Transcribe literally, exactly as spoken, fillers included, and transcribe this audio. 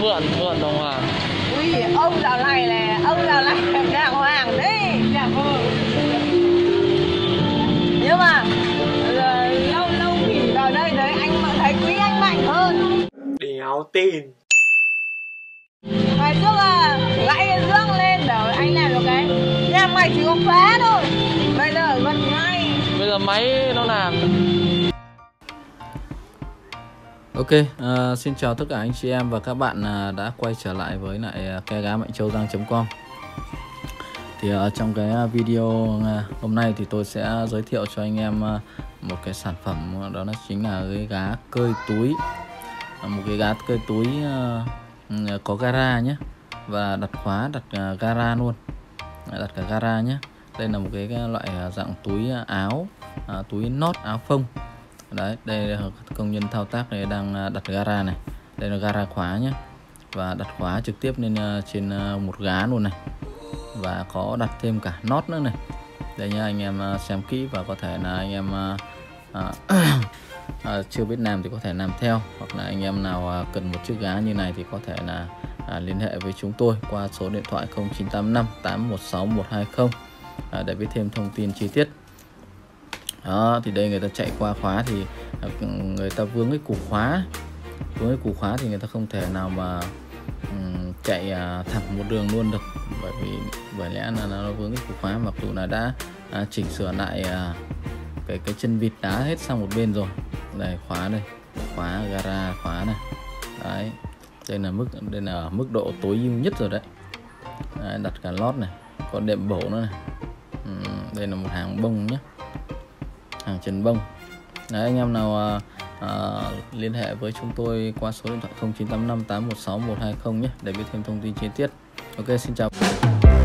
mượn mượn đồng hoàng. Ui, ông dạo này này, ông dạo này đàng hoàng đấy. Dạ vâng. Nhưng mà giờ, lâu lâu nghỉ vào đây đấy anh mà thấy quý anh mạnh hơn. Đéo tin. Ngày trước à, gãy dương lên để anh làm được cái nhà mày chỉ có phá thôi. Bây giờ vẫn ngay. Bây giờ máy nó làm. Ok, uh, xin chào tất cả anh chị em và các bạn uh, đã quay trở lại với lại uh, ke gá mạnh châu giang chấm com. Thì ở uh, trong cái video uh, hôm nay thì tôi sẽ giới thiệu cho anh em uh, một cái sản phẩm, đó là chính là cái gá cơi túi. uh, Một cái gá cơi túi uh, có gara nhé, và đặt khóa, đặt uh, gara luôn, đặt cả gara nhé. Đây là một cái, cái loại dạng túi áo, uh, túi nốt áo phông. Đấy, đây là công nhân thao tác này đang đặt gara này. Đây là gara khóa nhé, và đặt khóa trực tiếp lên trên một gá luôn này, và có đặt thêm cả nót nữa này. Đây nha, anh em xem kỹ và có thể là anh em à, à, chưa biết làm thì có thể làm theo, hoặc là anh em nào cần một chiếc gá như này thì có thể là à, liên hệ với chúng tôi qua số điện thoại không chín tám năm tám một sáu một hai không à, để biết thêm thông tin chi tiết. Đó, thì đây người ta chạy qua khóa thì người ta vướng cái củ khóa, vướng cái củ khóa thì người ta không thể nào mà um, chạy uh, thẳng một đường luôn được, bởi vì bởi lẽ là nó vướng cái củ khóa, mặc dù là đã uh, chỉnh sửa lại uh, cái cái chân vịt đá hết sang một bên rồi. Đây khóa đây, khóa gara khóa này. Đấy, đây là mức đây là ở mức độ tối ưu nhất rồi đấy. Đấy, đặt cả lót này, có đệm bổ nữa này. Uhm, đây là một hàng bông nhé, hàng chân bông. Đấy, anh em nào uh, uh, liên hệ với chúng tôi qua số điện thoại không chín tám năm tám một sáu một hai không nhé để biết thêm thông tin chi tiết. Ok, xin chào.